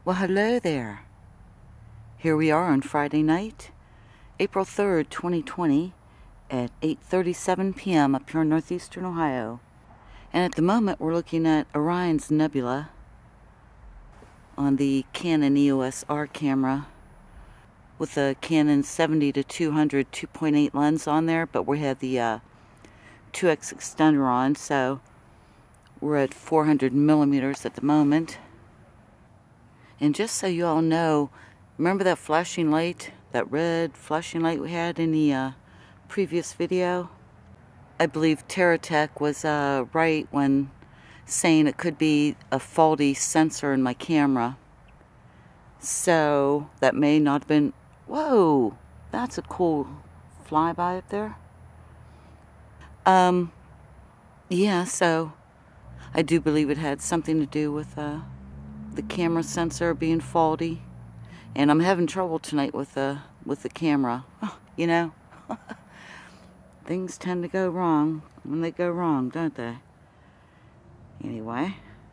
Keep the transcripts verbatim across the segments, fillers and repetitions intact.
Well, hello there. Here we are on Friday night, April third, twenty twenty, at eight thirty-seven p m up here in northeastern Ohio. And at the moment, we're looking at Orion's Nebula on the Canon E O S R camera with a Canon seventy to two hundred two point eight lens on there, but we have the uh, two X extender on, so we're at four hundred millimeters at the moment. And just so you all know, remember that flashing light, that red flashing light we had in the uh, previous video? I believe TerraTech was uh, right when saying it could be a faulty sensor in my camera. So that may not have been... Whoa! That's a cool flyby up there. Um, yeah, so I do believe it had something to do with... Uh, the camera sensor being faulty, and I'm having trouble tonight with the with the camera. You know, things tend to go wrong when they go wrong, don't they? Anyway,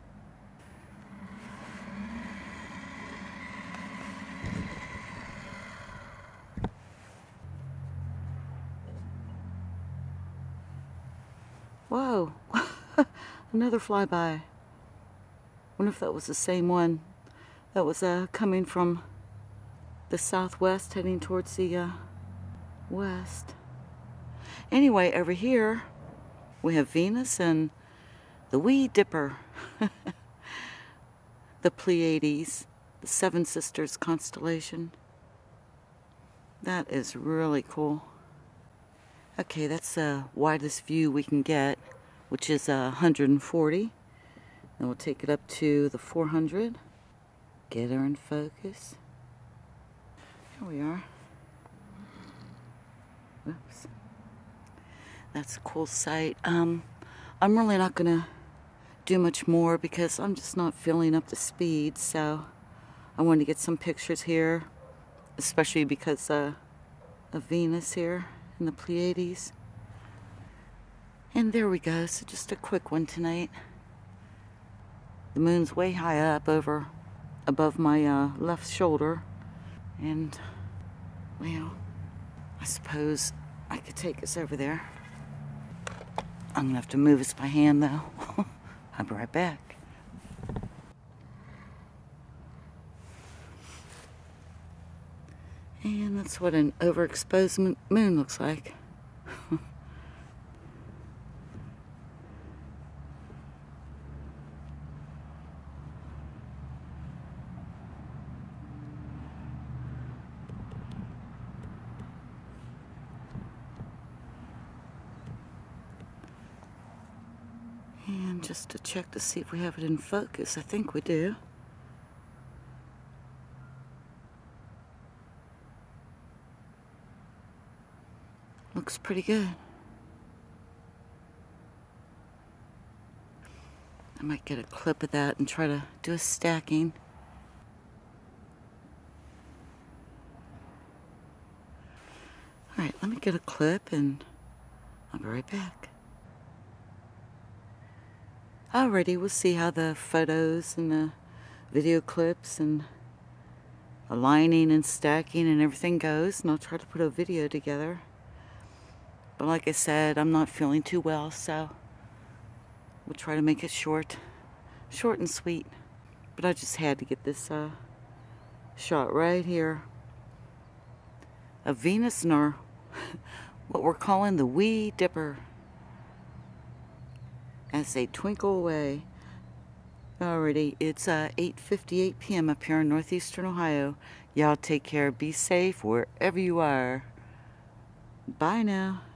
whoa, another flyby. Wonder if that was the same one that was uh, coming from the southwest heading towards the uh, west. Anyway, over here we have Venus and the Wee Dipper, the Pleiades, the Seven Sisters constellation. That is really cool. Okay, that's the widest view we can get, which is uh, one hundred forty. And we'll take it up to the four hundred. Get her in focus. Here we are. Oops. That's a cool sight. Um, I'm really not going to do much more because I'm just not feeling up to speed. So I wanted to get some pictures here, especially because uh, of Venus here in the Pleiades. And there we go. So just a quick one tonight. The moon's way high up over above my uh, left shoulder, and well, I suppose I could take us over there. I'm gonna have to move us by hand though. I'll be right back. And that's what an overexposed moon looks like. And just to check to see if we have it in focus. I think we do. Looks pretty good. I might get a clip of that and try to do a stacking. Alright, let me get a clip and I'll be right back. Alrighty, we'll see how the photos and the video clips and aligning and stacking and everything goes, and I'll try to put a video together. But like I said, I'm not feeling too well, so we'll try to make it short, short and sweet. But I just had to get this uh, shot right here of Venus and our, what we're calling the Wee Dipper, as they twinkle away. Alrighty, it's uh, eight fifty-eight p m up here in northeastern Ohio. Y'all take care, be safe wherever you are. Bye now.